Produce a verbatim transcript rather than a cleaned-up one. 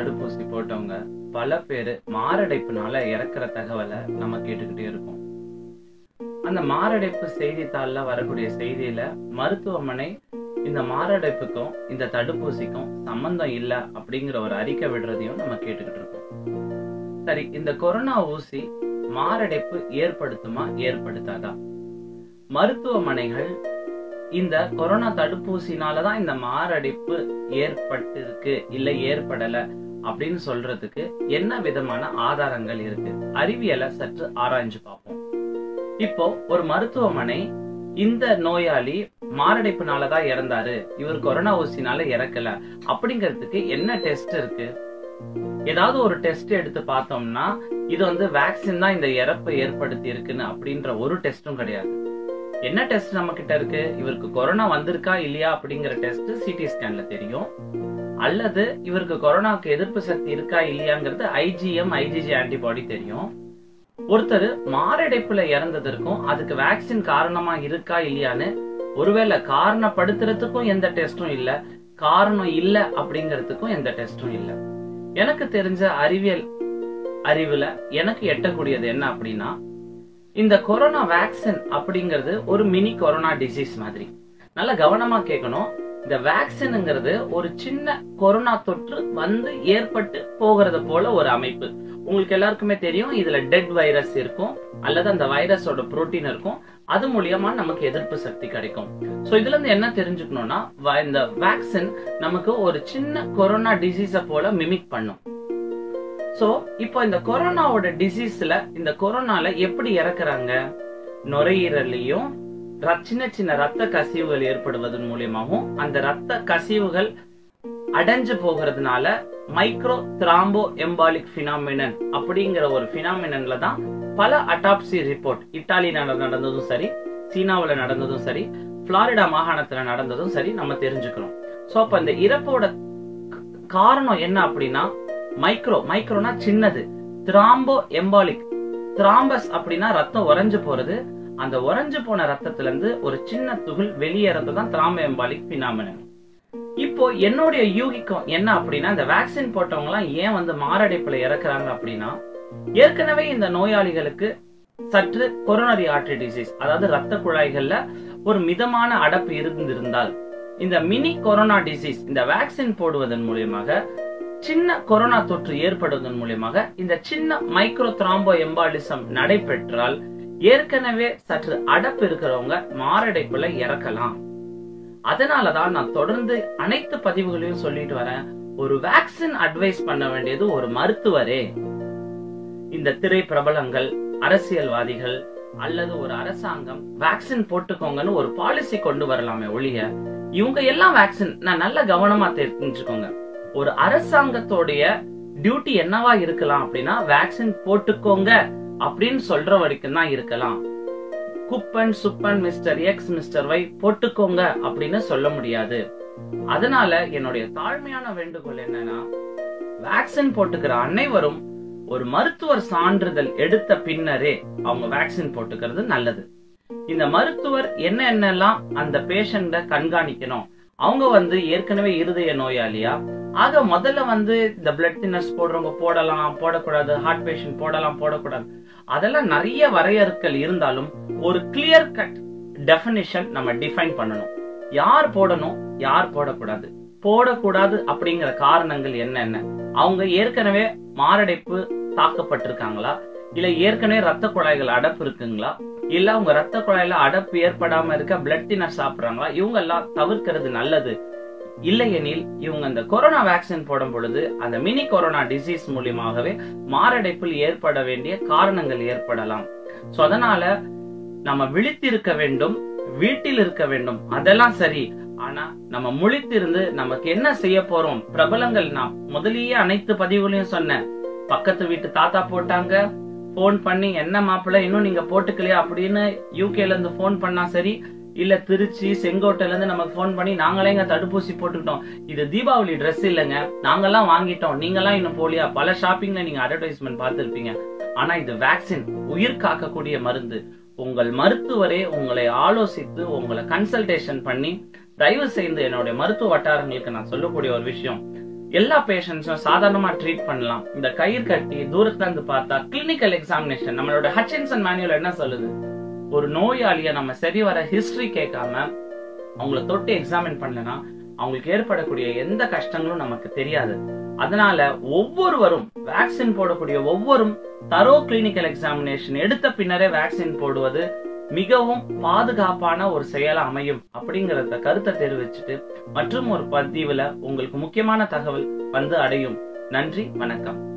தடுப்பூசி போட்டவங்க பல பேரு மாரடைப்புனால இறக்குற தகவலை நம்ம கேட்டுக்கிட்டே இருக்கோம். அந்த மாரடைப்பு செய்தித்தாள்ல வரக்கூடிய செய்தியில மருத்துவமனை இந்த மாரடைப்புக்கும் இந்த தடுப்பூசிக்கும் சம்பந்தம் இல்ல அப்படிங்கிற ஒரு அறிக்கை விடுறதையும் நம்ம கேட்டுக்கிட்டு இருக்கோம். சரி, இந்த கொரோனா ஊசி மாரடைப்பு ஏற்படுத்துமா ஏற்படுத்தாதா? மருத்துவமனைகள் இந்த கொரோனா தடுப்பூசினாலதான் இந்த மாரடைப்பு ஏற்பட்டு இருக்கு இல்ல ஏற்படல அப்படின்னு சொல்றதுக்கு என்ன விதமான ஆதாரங்கள் இருக்கு? அறிவியலை சற்று ஆராய்ஞ்சு பார்ப்போம். இப்போ ஒரு மருத்துவமனை இந்த நோயாளி மாரடைப்புனாலதான் இறந்தாரு, இவர் கொரோனா ஊசினால இறக்கல அப்படிங்கிறதுக்கு என்ன டெஸ்ட் இருக்கு? ஏதாவது ஒரு டெஸ்ட் எடுத்து பார்த்தோம்னா இது வந்து வேக்சின் தான் இந்த இறப்பை ஏற்படுத்தி இருக்குன்னு அப்படின்ற ஒரு டெஸ்டும் கிடையாது. என்ன டெஸ்ட் நம்ம கிட்ட இருக்கு? இவருக்கு கொரோனா வந்திருக்கா இல்லையா அப்படிங்கிற டெஸ்ட் சிடி ஸ்கேன்ல தெரியும். அல்லது இவருக்கு கொரோனாவுக்கு எதிர்ப்பு சக்தி இருக்கா இல்லையாங்கிறது ஐஜிஎம் ஐஜிஜி ஆன்டிபாடி தெரியும். ஒருத்தர் மாரடைப்புல இறந்ததற்கும் அதுக்கு வேக்சின் காரணமா இருக்கா இல்லையான்னு ஒருவேளை காரணப்படுத்துறதுக்கும் எந்த டெஸ்டும் இல்ல, காரணம் இல்ல அப்படிங்கிறதுக்கும் எந்த டெஸ்டும் இல்ல. எனக்கு தெரிஞ்ச அறிவியல் அறிவுல எனக்கு எட்டக்கூடியது என்ன அப்படின்னா, இந்த கொரோனா வேக்சின் அப்படிங்கிறது ஒரு மினி கொரோனா டிசீஸ் மாதிரி. நல்லா கவனமா கேட்கணும். இந்த வேக்சின்ங்கிறது ஒரு சின்ன கொரோனா தொற்று வந்து ஏற்பட்டு போகிறது போல ஒரு அமைப்பு. உங்களுக்கு எல்லாருக்குமே தெரியும், இதுல டெட் வைரஸ் இருக்கும் அல்லது அந்த வைரஸோட புரோட்டீன் இருக்கும். அது மூலியமா நமக்கு எதிர்ப்பு சக்தி கிடைக்கும். சோ இதுல இருந்து என்ன தெரிஞ்சுக்கணும்னா, இந்த வேக்சின் நமக்கு ஒரு சின்ன கொரோனா டிசீஸ போல மிமிக் பண்ணும். சோ இப்போ இந்த கொரோனாவோட டிசீஸ்ல இந்த கொரோனால எப்படி இறக்குறாங்க? நுரையீரலையும் சின்ன சின்ன ரத்த கசிவுகள் ஏற்படுவதன் மூலியமாகவும் அந்த ரத்த கசிவுகள் அடைஞ்சு போகிறதுனால மைக்ரோ த்ராம்போ எம்பாலிக் பினாமினன் அப்படிங்கிற ஒரு பினாமினன்ல தான் பல அட்டாப்சி ரிப்போர்ட் இத்தாலியில நடந்ததும் சரி, சீனாவுல நடந்ததும் சரி, புளோரிடா மாகாணத்துல நடந்ததும் சரி நம்ம தெரிஞ்சுக்கிறோம். சோ அப்ப இந்த இறப்போட காரணம் என்ன அப்படின்னா, மைக்ரோ மைக்ரோனா சின்னது, த்ராம்போ எம்பாலிக், த்ராம்பஸ் அப்படின்னா ரத்தம் உறைஞ்சு போறது, அந்த உறைஞ்சு போன ரத்தத்துல இருந்து ஒரு சின்ன துகள் வெளியேறதுதான் த்ராம்போ எம்பாலிக் பினாமினன். இப்போ என்னுடைய யூகிக்கும் என்ன அப்படின்னா, இந்த வேக்சின் போட்டவங்க எல்லாம் ஏன் வந்து மாரடைப்புல இறக்குறாங்க அப்படின்னா, ஏற்கனவே இந்த நோயாளிகளுக்கு சற்று கொரோனரி ஆர்டரி டிசீஸ், அதாவது ரத்த குழாய்கள்ல ஒரு மிதமான அடப்பு இருந்திருந்தால் இந்த மினி கொரோனா டிசீஸ் இந்த வேக்சின் போடுவதன் மூலியமாக சின்ன கொரோனா தொற்று ஏற்படுவதன் மூலியமாக இந்த சின்ன மைக்ரோ த்ராம்போ எம்பாலிசம் நடைபெற்றால் ஏற்கனவே சற்று அடப்பு இருக்கிறவங்க மாரடைப்புல இறக்கலாம். அதனாலதான் நான் தொடர்ந்து அனைத்து பதிவுகளையும் சொல்லிட்டு வரேன், ஒரு வேக்சின் அட்வைஸ் பண்ண வேண்டியது ஒரு மருத்துவரே. இந்த திரை பிரபலங்கள், அரசியல்வாதிகள் அல்லது ஒரு அரசாங்கம் வேக்சின் போட்டுக்கோங்கன்னு ஒரு பாலிசி கொண்டு வரலாமே ஒழிய, இவங்க எல்லாம் வேக்சின், நான் நல்ல கவனமா தெரிஞ்சுக்கோங்க, ஒரு அரசாங்கத்தோடைய டியூட்டி என்னவா இருக்கலாம் அப்படின்னா வேக்சின் போட்டுக்கோங்க அப்படின்னு சொல்ற வரைக்கும் தான் இருக்கலாம். Kuppan Suppan Mister X Mister Y போட்டுக்கோங்க அப்படின்னு சொல்ல முடியாது. அதனால என்னுடைய தாழ்மையான வேண்டுகோள் என்னன்னா, வேக்சின் போட்டுக்கிற அனைவரும் ஒரு மருத்துவர் சான்றிதழ் எடுத்த பின்னரே அவங்க வேக்சின் போட்டுக்கிறது நல்லது. இந்த மருத்துவர் என்ன என்னெல்லாம் அந்த பேஷண்ட கண்காணிக்கணும், அவங்க வந்து ஏற்கனவே இருதய நோயாளியா, ஆக முதல்ல வந்து இந்த பிளட் தின்னர்ஸ் போடுறவங்க போடலாம் போடக்கூடாது, ஹார்ட் பேஷண்ட் போடலாம் போடக்கூடாது, அதெல்லாம் நிறைய வரையறுக்கள் இருந்தாலும் ஒரு கிளியர் கட் டெபினிஷன் நம்ம டிஃபைன் பண்ணணும். யார் போடணும் யார் போடக்கூடாது, போடக்கூடாது அப்படிங்கிற காரணங்கள் என்னென்ன, அவங்க ஏற்கனவே மாரடைப்பு தாக்கப்பட்டிருக்காங்களா, இல்ல ஏற்கனவே ரத்த குழாய்கள் அடப்பு இருக்குங்களா, இல்ல அவங்க ரத்த குழாயில அடப்பு ஏற்படாம இருக்க பிளட் தின்னர் சாப்பிடுறாங்களா, இவங்க எல்லாம் தவிர்க்கிறது நல்லது. இல்லையெனில் இவங்க இந்த கொரோனா வேக்சின் போடும் பொழுது அந்த மினி கொரோனா டிசீஸ் மூலியமாகவே மாரடைப்பில் ஏற்பட வேண்டிய காரணங்கள் ஏற்படலாம். சோ அதனால நம்ம விழித்திருக்க வேண்டும், வீட்டில் இருக்க வேண்டும், அதெல்லாம் சரி. ஆனா நம்ம முழித்திருந்து நமக்கு என்ன செய்ய போறோம்? பிரபலங்கள், நான் முதலியே அனைத்து பதிவுகளையும் சொன்னேன், பக்கத்து வீட்டு தாத்தா போட்டாங்க, போன் பண்ணி என்ன மாப்பிள்ள இன்னும் நீங்க போட்டுக்கலையா அப்படின்னு யூகேல இருந்து போன் பண்ணா சரி, இல்ல திருச்சி செங்கோட்டையில இருந்து நமக்கு போன் பண்ணி நாங்களே எங்க தடுப்பூசி போட்டுக்கிட்டோம், இது தீபாவளி ட்ரெஸ் இல்லைங்க, நாங்கெல்லாம் வாங்கிட்டோம், நீங்கெல்லாம் இன்னும் போலியா, பல ஷாப்பிங்ல நீங்க அட்வர்டைஸ்மெண்ட் பார்த்திருப்பீங்க. ஆனா இது வேக்சின், உயிர் காக்கக்கூடிய மருந்து. உங்கள் மருத்துவரே உங்களை ஆலோசித்து உங்களை கன்சல்டேஷன் பண்ணி, தயவு செய்து என்னுடைய மருத்துவ வட்டாரங்களுக்கு நான் சொல்லக்கூடிய ஒரு விஷயம், எல்லா பேஷண்ட்ஸும் சாதாரணமா ட்ரீட் பண்ணலாம். இந்த கயிறு கட்டி தூரத்துல இருந்து பார்த்தா கிளினிக்கல் எக்ஸாமினேஷன் நம்மளோட ஹட்சின்சன் மேனுவல் என்ன சொல்லுது, ஒரு நோயாளிய நம்ம சரி வர ஹிஸ்டரி கேட்காம அவங்கள தொட்டு எக்ஸாமின் பண்ணலனா அவங்களுக்கு ஏற்படக்கூடிய எந்த கஷ்டங்களும் நமக்கு தெரியாது. அதனால ஒவ்வொருவரும் வேக்சின் போடக்கூடிய ஒவ்வொரும் தரோ கிளினிக்கல் எக்ஸாமினேஷன் எடுத்த பின்னரே வேக்சின் போடுவது மிகவும் பாதுகாப்பான ஒரு செயலா அமையும் அப்படிங்கறத கருத்தை தெரிவிச்சுட்டு மற்றும் ஒரு பதிவுல உங்களுக்கு முக்கியமான தகவல் வந்து அடையும். நன்றி, வணக்கம்.